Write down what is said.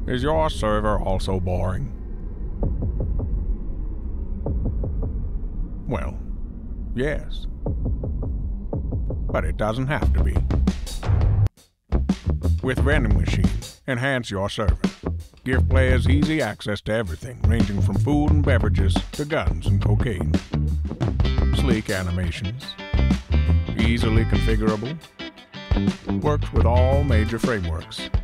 Is your server also boring? Well, yes. But it doesn't have to be. With Vending Machine, enhance your server. Give players easy access to everything, ranging from food and beverages to guns and cocaine. Sleek animations. Easily configurable. Works with all major frameworks.